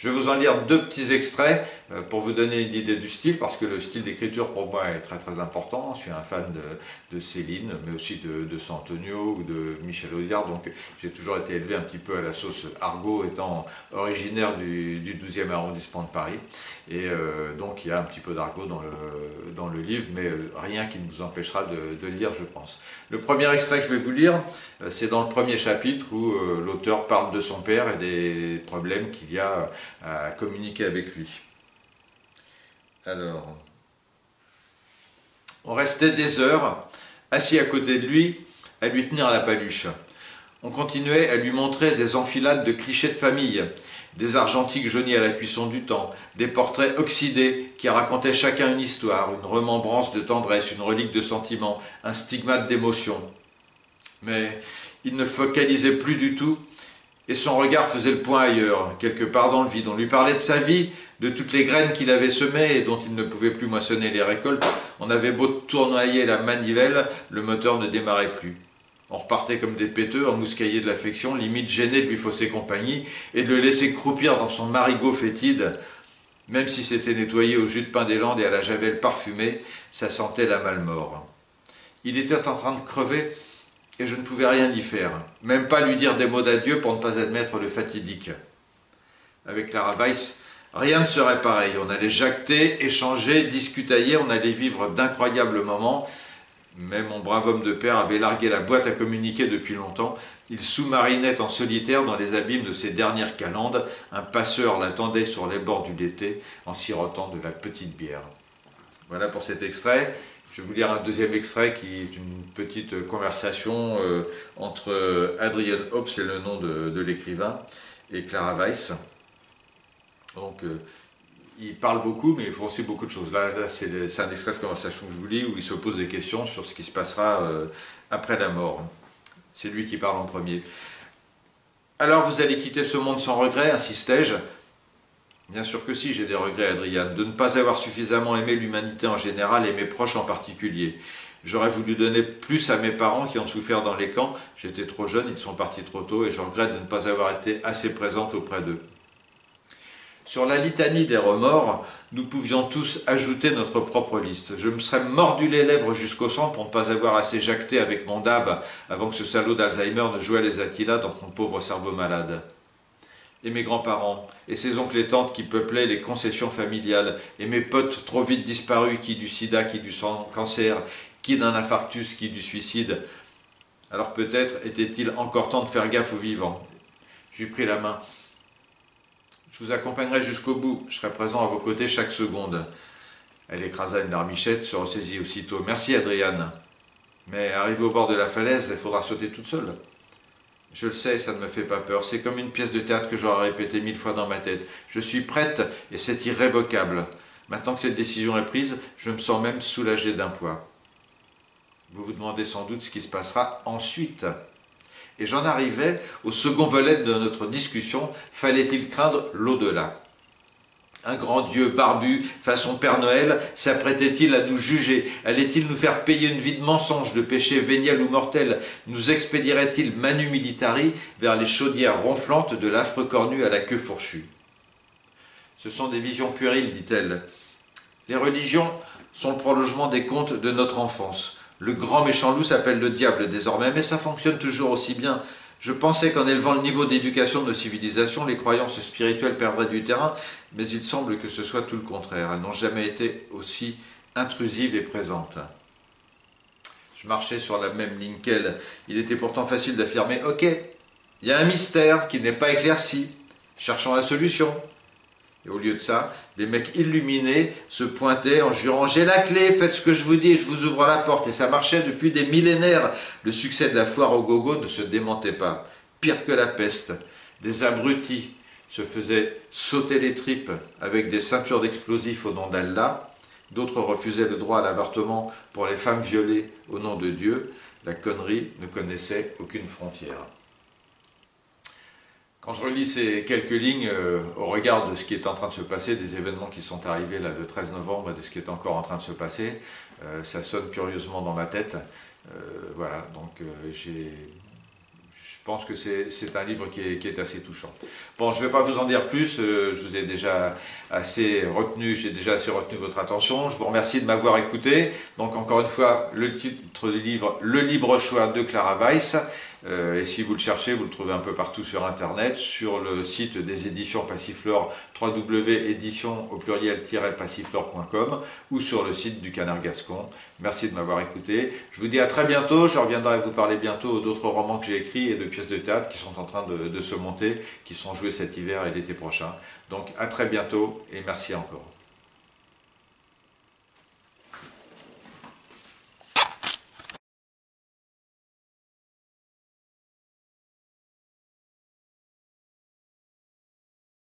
Je vais vous en lire deux petits extraits pour vous donner une idée du style, parce que le style d'écriture pour moi est très très important. Je suis un fan de Céline, mais aussi de Santonio ou de Michel Audiard, donc j'ai toujours été élevé un petit peu à la sauce Argot, étant originaire du 12e arrondissement de Paris. Et donc il y a un petit peu d'argot dans le livre, mais rien qui ne vous empêchera de le lire, je pense. Le premier extrait que je vais vous lire, c'est dans le premier chapitre où l'auteur parle de son père et des problèmes qu'il y a à communiquer avec lui. Alors, on restait des heures assis à côté de lui à lui tenir la paluche. On continuait à lui montrer des enfilades de clichés de famille, des argentiques jaunis à la cuisson du temps, des portraits oxydés qui racontaient chacun une histoire, une remembrance de tendresse, une relique de sentiment, un stigmate d'émotion. Mais il ne focalisait plus du tout et son regard faisait le point ailleurs, quelque part dans le vide. On lui parlait de sa vie, de toutes les graines qu'il avait semées et dont il ne pouvait plus moissonner les récoltes. On avait beau tournoyer la manivelle, le moteur ne démarrait plus. On repartait comme des péteux, emmouscaillés de l'affection, limite gênés de lui fausser compagnie et de le laisser croupir dans son marigot fétide. Même si c'était nettoyé au jus de pain des Landes et à la javel parfumée, ça sentait la malmort. Il était en train de crever et je ne pouvais rien y faire, même pas lui dire des mots d'adieu pour ne pas admettre le fatidique. Avec Clara Weiss, rien ne serait pareil. On allait jacter, échanger, discutailler, on allait vivre d'incroyables moments. Mais mon brave homme de père avait largué la boîte à communiquer depuis longtemps. Il sous-marinait en solitaire dans les abîmes de ses dernières calendes. Un passeur l'attendait sur les bords du Lété en sirotant de la petite bière. Voilà pour cet extrait. Je vais vous lire un deuxième extrait qui est une petite conversation entre Adrian Hobbs, c'est le nom de l'écrivain, et Clara Weiss. Donc, il parle beaucoup, mais il faut aussi beaucoup de choses. Là c'est un extrait de conversation que je vous lis où il se pose des questions sur ce qui se passera après la mort. C'est lui qui parle en premier. Alors, vous allez quitter ce monde sans regret, insistai-je. Bien sûr que si, j'ai des regrets, Adrian, de ne pas avoir suffisamment aimé l'humanité en général et mes proches en particulier. J'aurais voulu donner plus à mes parents qui ont souffert dans les camps. J'étais trop jeune, ils sont partis trop tôt et je regrette de ne pas avoir été assez présente auprès d'eux. Sur la litanie des remords, nous pouvions tous ajouter notre propre liste. Je me serais mordu les lèvres jusqu'au sang pour ne pas avoir assez jacté avec mon dab avant que ce salaud d'Alzheimer ne jouait les Attila dans son pauvre cerveau malade. Et mes grands-parents, et ces oncles et tantes qui peuplaient les concessions familiales, et mes potes trop vite disparus, qui du sida, qui du cancer, qui d'un infarctus, qui du suicide. Alors peut-être était-il encore temps de faire gaffe aux vivants. Je lui pris la main. Je vous accompagnerai jusqu'au bout, je serai présent à vos côtés chaque seconde. Elle écrasa une larmichette, se ressaisit aussitôt. Merci, Adriane. Mais arrivé au bord de la falaise, il faudra sauter toute seule. Je le sais, ça ne me fait pas peur. C'est comme une pièce de théâtre que j'aurais répétée 1000 fois dans ma tête. Je suis prête et c'est irrévocable. Maintenant que cette décision est prise, je me sens même soulagé d'un poids. Vous vous demandez sans doute ce qui se passera ensuite. Et j'en arrivais au second volet de notre discussion. Fallait-il craindre l'au-delà ? Un grand Dieu barbu, façon Père Noël, s'apprêtait-il à nous juger? Allait-il nous faire payer une vie de mensonge, de péché véniel ou mortel? Nous expédierait-il manu militari vers les chaudières ronflantes de l'affreux cornu à la queue fourchue? Ce sont des visions puériles, dit-elle. Les religions sont le prolongement des contes de notre enfance. Le grand méchant loup s'appelle le diable désormais, mais ça fonctionne toujours aussi bien. Je pensais qu'en élevant le niveau d'éducation de nos civilisations, les croyances spirituelles perdraient du terrain, mais il semble que ce soit tout le contraire. Elles n'ont jamais été aussi intrusives et présentes. Je marchais sur la même ligne qu'elle. Il était pourtant facile d'affirmer « Ok, il y a un mystère qui n'est pas éclairci. Cherchons la solution. » Et au lieu de ça, des mecs illuminés se pointaient en jurant « J'ai la clé, faites ce que je vous dis et je vous ouvre la porte. » Et ça marchait depuis des millénaires. Le succès de la foire au gogo ne se démentait pas. Pire que la peste. Des abrutis se faisaient sauter les tripes avec des ceintures d'explosifs au nom d'Allah. D'autres refusaient le droit à l'avortement pour les femmes violées au nom de Dieu. La connerie ne connaissait aucune frontière. Quand je relis ces quelques lignes au regard de ce qui est en train de se passer, des événements qui sont arrivés là, le 13 novembre et de ce qui est encore en train de se passer, ça sonne curieusement dans ma tête. Voilà, donc je pense que c'est un livre qui est assez touchant. Bon, je ne vais pas vous en dire plus, je vous ai déjà assez retenu, j'ai déjà assez retenu votre attention. Je vous remercie de m'avoir écouté. Donc encore une fois, le titre du livre, Le libre choix de Clara Weiss. Et si vous le cherchez, vous le trouvez un peu partout sur Internet, sur le site des éditions Passiflore, www.éditions au pluriel-passiflore.com ou sur le site du Canard Gascon. Merci de m'avoir écouté. Je vous dis à très bientôt. Je reviendrai vous parler bientôt d'autres romans que j'ai écrits et de pièces de théâtre qui sont en train de se monter, qui sont jouées cet hiver et l'été prochain. Donc à très bientôt et merci encore.